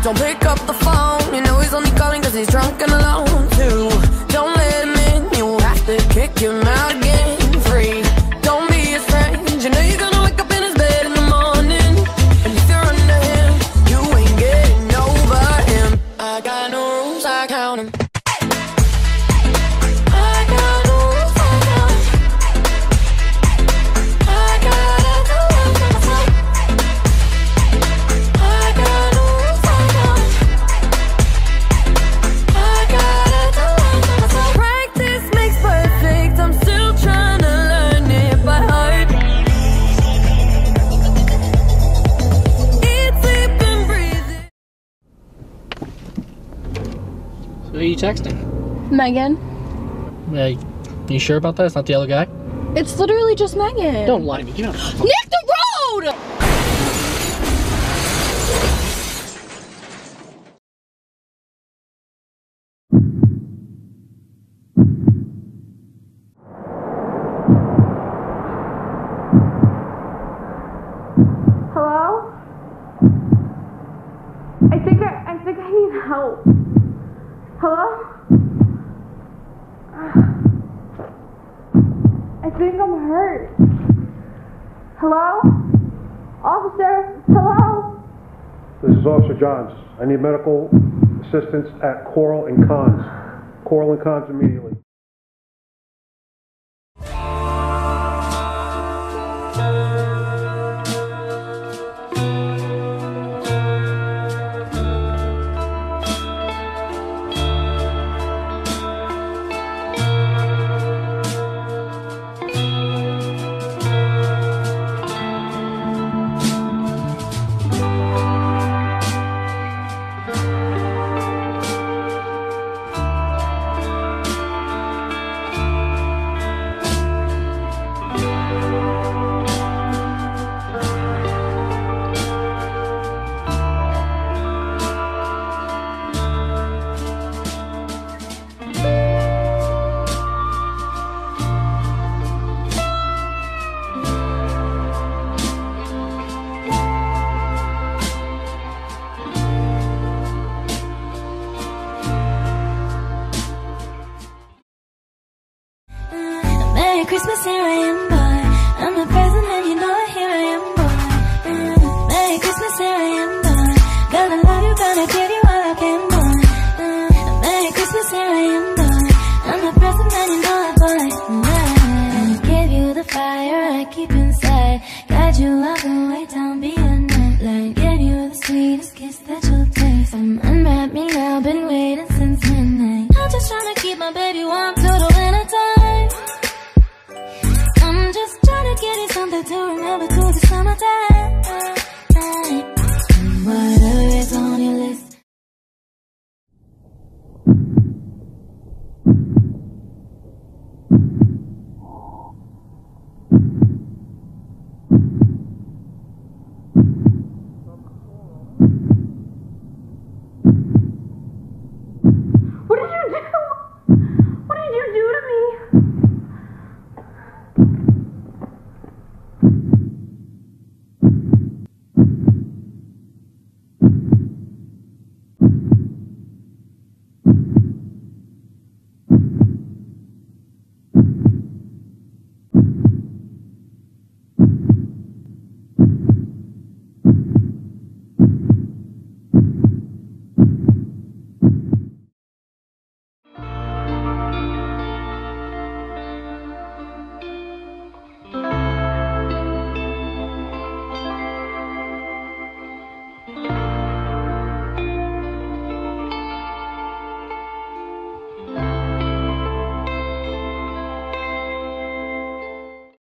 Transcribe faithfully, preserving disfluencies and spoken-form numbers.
Don't pick up the phone, you know he's only calling cause he's drunk and alone too. Don't let him in, you'll have to kick him out again. Free, don't be his friend, you know you're gonna wake up in his bed in the morning. And if you're under him, you ain't getting over him. I got no rules, I count him. Who are you texting? Megan. Yeah, you sure about that? It's not the other guy? It's literally just Megan. Don't lie to me. You know. Nick the road! Hello? I think I, I think I need help. Hello? I think I'm hurt. Hello? Officer? Hello? This is Officer Johns. I need medical assistance at Coral and Cons. Coral and Cons immediately. Merry Christmas, here I am, boy. I'm the present and you know it, here I am, boy. Mm. Merry Christmas, here I am, boy. Gonna love you, gonna give you all I can, boy. Mm. Merry Christmas, here I am, boy. I'm the present and you know it, boy. Mm. I give you the fire I keep inside. Guide you all the way down beyond night light. Give you the sweetest kiss that